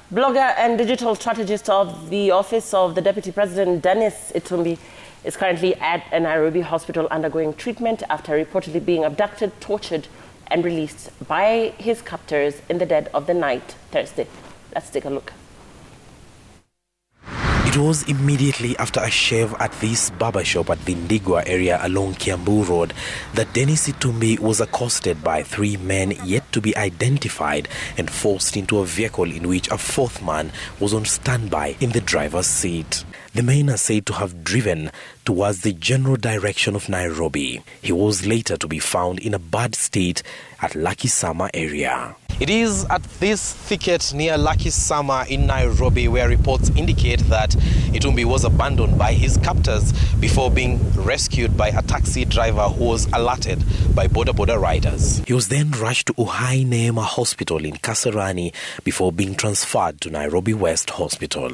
Blogger and digital strategist of the Office of the Deputy President, Dennis Itumbi, is currently at a Nairobi hospital undergoing treatment after reportedly being abducted, tortured, and released by his captors in the dead of the night Thursday. Let's take a look. It was immediately after a shave at this barbershop at the Ndigwa area along Kiambu Road that Dennis Itumbi was accosted by three men yet to be identified and forced into a vehicle in which a fourth man was on standby in the driver's seat. The men are said to have driven towards the general direction of Nairobi. He was later to be found in a bad state at Lakisama area. It is at this thicket near Lakisama in Nairobi where reports indicate that Itumbi was abandoned by his captors before being rescued by a taxi driver who was alerted by boda riders. He was then rushed to Uhai Neema Hospital in Kasarani before being transferred to Nairobi West Hospital.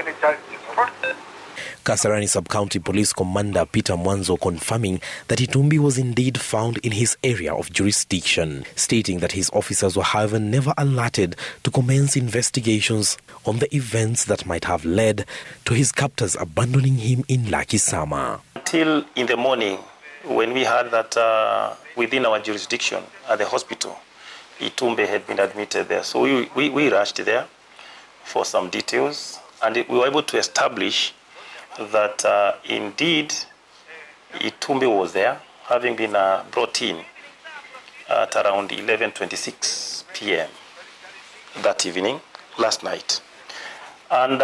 Kasarani Sub-County Police Commander Peter Mwanzo confirming that Itumbi was indeed found in his area of jurisdiction, stating that his officers were however never alerted to commence investigations on the events that might have led to his captors abandoning him in Lakisama. Until in the morning, when we heard that within our jurisdiction at the hospital, Itumbi had been admitted there. So we rushed there for some details, and we were able to establish that indeed Itumbi was there, having been brought in at around 11:26 p.m. that evening, last night. And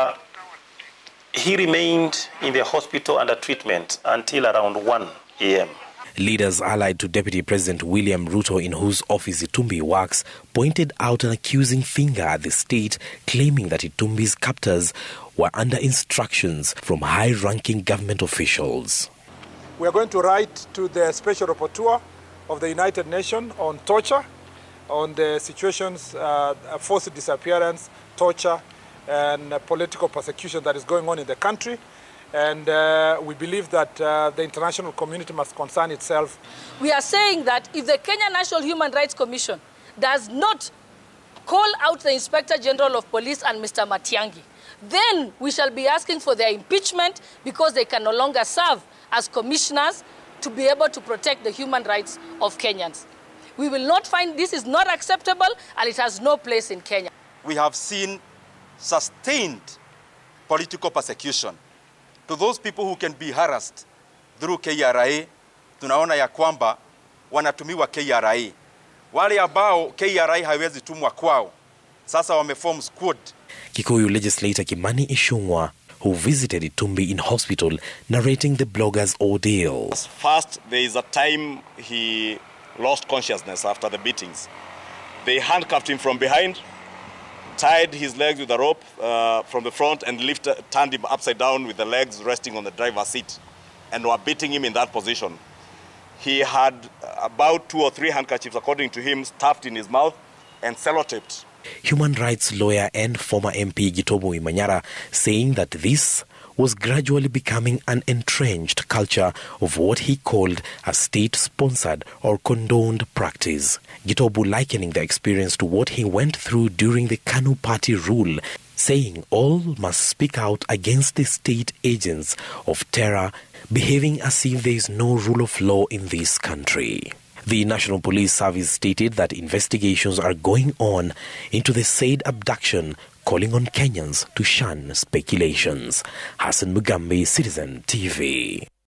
he remained in the hospital under treatment until around 1 a.m. Leaders allied to Deputy President William Ruto, in whose office Itumbi works, pointed out an accusing finger at the state, claiming that Itumbi's captors were under instructions from high-ranking government officials. We are going to write to the Special Rapporteur of the United Nations on torture, on the situations, forced disappearance, torture, and political persecution that is going on in the country. And we believe that the international community must concern itself. We are saying that if the Kenya National Human Rights Commission does not call out the Inspector General of Police and Mr. Matiang'i, then we shall be asking for their impeachment, because they can no longer serve as commissioners to be able to protect the human rights of Kenyans. We will not find this is not acceptable, and it has no place in Kenya. We have seen sustained political persecution to those people who can be harassed through KRA. Tunaona ya kwamba wanatumiwa KRA. Wale ambao KRA haiwezi tumwa kwao, sasa wameform squad. Kikuyu legislator Kimani Ichung'wah, who visited Itumbi in hospital, narrating the blogger's ordeal. First, there is a time he lost consciousness after the beatings. They handcuffed him from behind, tied his legs with a rope from the front, and turned him upside down with the legs resting on the driver's seat, and were beating him in that position. He had about 2 or 3 handkerchiefs, according to him, stuffed in his mouth and sellotaped. Human rights lawyer and former MP Gitobu Imanyara saying that this was gradually becoming an entrenched culture of what he called a state-sponsored or condoned practice. Gitobu likening the experience to what he went through during the KANU party rule, saying all must speak out against the state agents of terror behaving as if there is no rule of law in this country. The National Police Service stated that investigations are going on into the said abduction, calling on Kenyans to shun speculations. Hassan Mugambi, Citizen TV.